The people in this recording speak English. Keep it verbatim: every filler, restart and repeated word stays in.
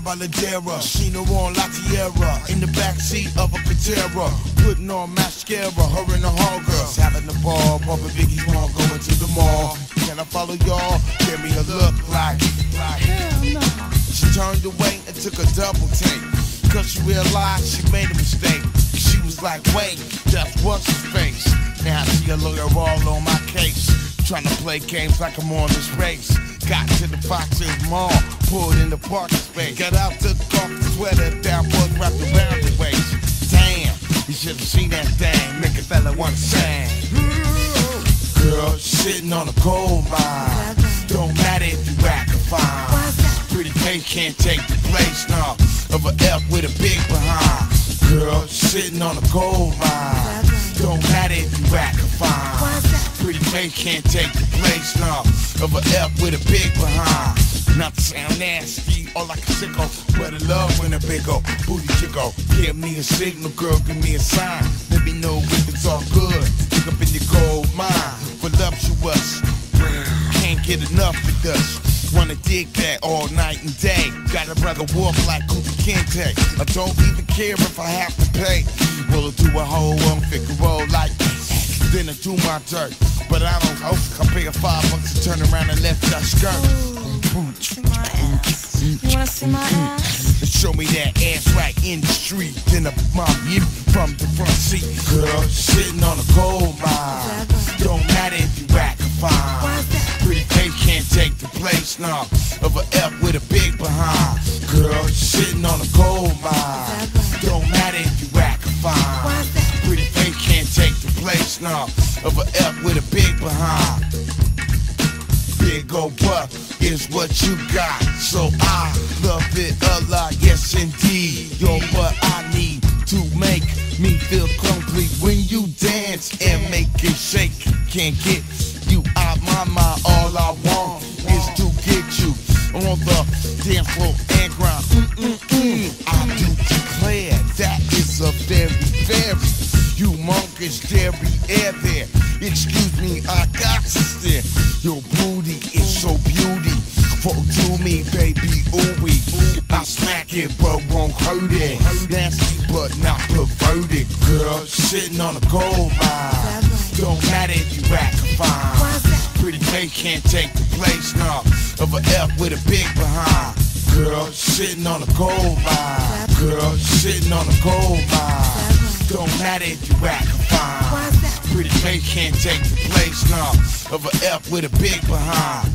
Baladera, seen her on La Tierra, in the backseat of a Catera, putting on mascara, her and the hall girls, having the ball, bumping Biggie's mom, going to the mall. Can I follow y'all? Give me a look like, like hell no. She turned away and took a double take, cause she realized she made a mistake. She was like, wait, that's what's his face. Now I see a lawyer all on my case, trying to play games like I'm on this race. Got to the Fox's mall, pulled in the parking space. Got out, took off the sweater, down was wrapped around the waist. Damn, you should've seen that thing, make a fella wanna sing. Girl, sitting on a gold mine. Don't matter if you act or fine. Pretty face can't take the place now of a F with a big behind. Girl, sitting on a gold mine. Don't matter if you act or fine. Pretty face can't take the place now of a F with a big behind. Not to sound nasty or like a sicko, but I love when a big ol' booty chicko. Give me a signal, girl, give me a sign. Let me know if it's all good. Dig up in your gold mine, voluptuous. Can't get enough of this. Wanna dig that all night and day. Got a brother walk like Kuta Kinte. I don't even care if I have to pay. Will I do a whole one figure roll like then I do my dirt, but I don't hope I pay a five bucks to turn around and lift that skirt. Ooh, see my ass. You wanna see my ass? Show me that ass right in the street, then I mom you from the front seat. Girl, sitting on a gold mine. Don't matter if you act fine. Pretty face can't take the place now of a F with a big behind. Girl, sitting on a gold mine. Don't matter if you act fine. Pretty face can't take the place now of a F with a big behind. Big old buck is what you got, so I love it a lot, yes indeed. You're what I need to make me feel complete when you dance and make it shake. Can't get you out my mind, all I want is to get you on the dance floor and grind. Mm-mm-mm. I do declare that is a very, very humongous derriere there. Excuse me, I got to stare. Your booty is so beautiful to me, baby, ooh-wee. I smack it but won't hurt it. Nasty but not perverted. Girl, sitting on a gold mine. Don't matter if you act fine. Pretty face can't take the place now of a F with a big behind. Girl, sitting on a gold mine. Girl, sitting on a gold mine. Don't matter if you act fine. Pretty face can't take the place now of a F with a big behind.